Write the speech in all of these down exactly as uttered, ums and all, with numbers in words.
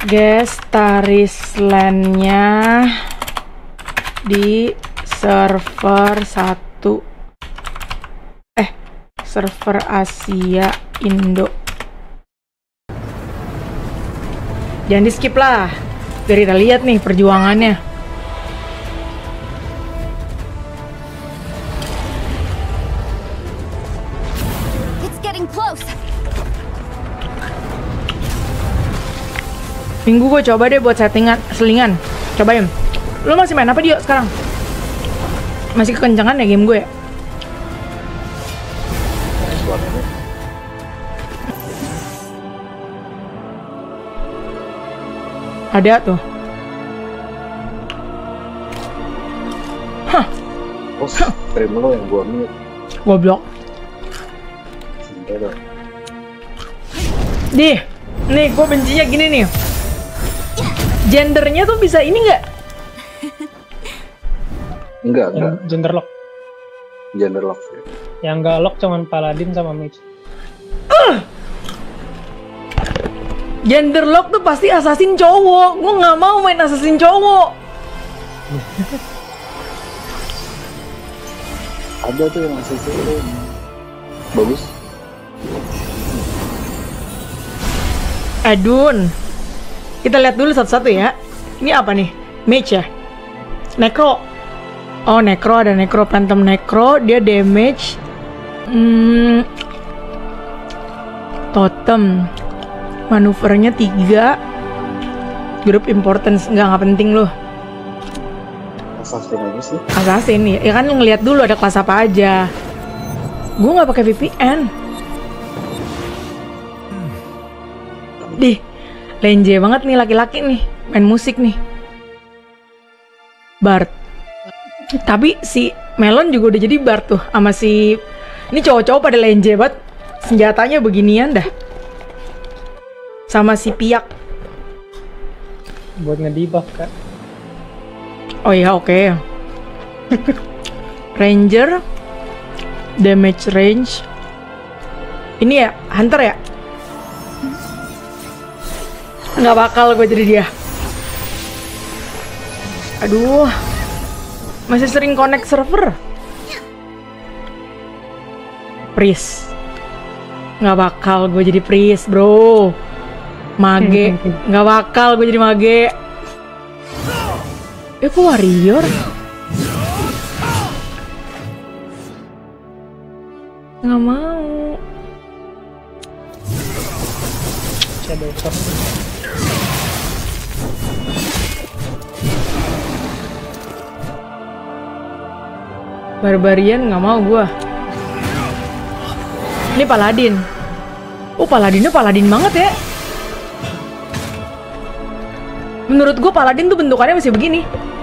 Guys, Tarisland-nya di server satu. Eh, server Asia Indo. Jangan di skip lah. Biar kita lihat nih perjuangannya. It's getting close. Minggu gue coba deh buat settingan selingan. Cobain. Lo masih main apa dia sekarang? Masih kekencangan ya game gue ya? Ada tuh. Hah. Oh, stream lo yang gua mute. Goblok. Santai dong. Nih, nih gue bencinya gini nih. Gendernya tuh bisa ini nggak? Enggak, enggak. Gender lock. Gender lock. Yang nggak lock cuman paladin sama mage. Uh! Gender lock tuh pasti assassin cowok. Gue nggak mau main assassin cowok. Ada tuh yang assassin bagus. Adun. Kita lihat dulu satu-satu ya. Ini apa nih? Mage ya? Necro. Oh, Necro, ada Necro, Phantom Necro. Dia damage. Hmm. Totem. Manuvernya tiga. Group importance. Nggak, nggak penting loh. Assassin aja sih. Assassin ya. Ya kan ngeliat dulu ada kelas apa aja. Gue nggak pakai V P N. Dih. Lenje banget nih laki-laki nih. Main musik nih. Bard. Tapi si Melon juga udah jadi Bard tuh. Sama si... Ini cowok-cowok pada lenje banget. Senjatanya beginian dah. Sama si Piak. Buat ngedebuff kak. Oh iya, oke. Okay. Ranger. Damage range. Ini ya, Hunter ya? Nggak bakal gue jadi dia. Aduh. Masih sering connect server. Priest. Nggak bakal gue jadi priest, bro. Mage. Nggak bakal gue jadi mage. Eh, kok warrior? Nggak mau. Shadow Sword. Barbarian nggak mau gua. Ini Paladin. Oh, Paladinnya Paladin banget ya. Menurut gua Paladin tuh bentukannya masih begini.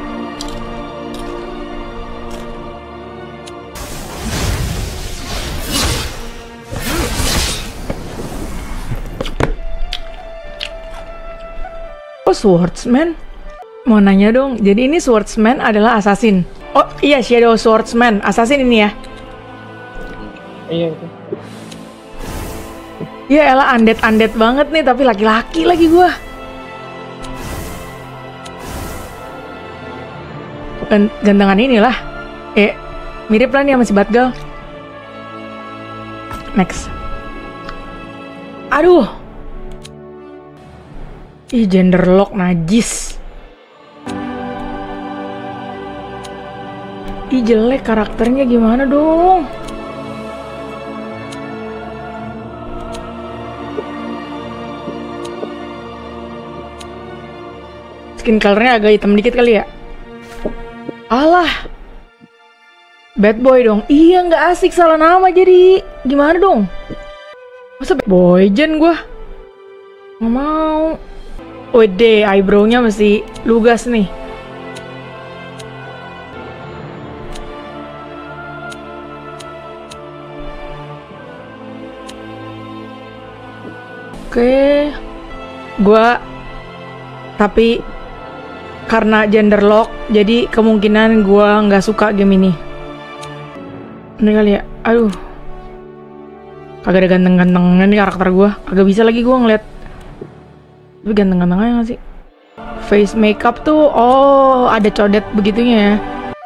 Oh, Swordsman. Mau nanya dong, jadi ini Swordsman adalah assassin. Oh iya, Shadow Swordsman, assassin ini ya. Iya itu. Ya elah, undead-undead banget nih, tapi laki-laki lagi gua. Gantengan inilah. Eh, mirip lah nih sama si Batgal. Next. Aduh. Ih, gender lock najis. Ih, jelek karakternya, gimana dong? Skin colornya agak hitam dikit kali ya. Alah, bad boy dong. Iya, nggak asik, salah nama jadi. Gimana dong? Masa bad boy Jen gua? Nggak mau. Wede, eyebrow-nya masih lugas nih. Oke, gua tapi karena gender lock, jadi kemungkinan gua nggak suka game ini. Ini kali ya, aduh, kagak ada ganteng-gantengnya nih karakter gua, kagak bisa lagi gua ngeliat Tapi ganteng-ganteng aja gak sih? Face makeup tuh, oh ada codet begitunya ya.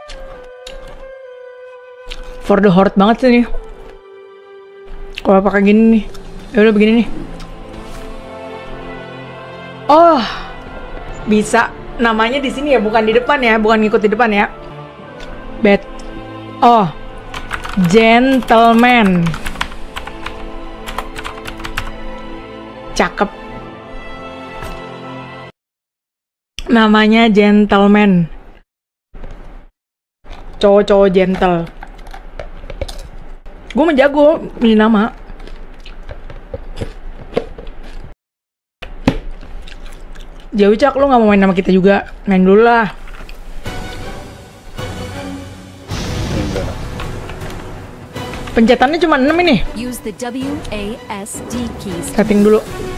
For the heart banget sih nih. Kalau pakai gini nih, ya udah begini nih. Oh, bisa. Namanya di sini ya, bukan di depan ya, bukan ngikut di depan ya. Bed. Oh, gentleman. Cakep. Namanya gentleman. Cowok-cowok gentle. Gue menjago milih nama. Jauh Cak, lu gak mau main nama kita juga? Main dulu lah. Enggak. Pencetannya cuma enam ini. Use the W A S D keys. Setting dulu.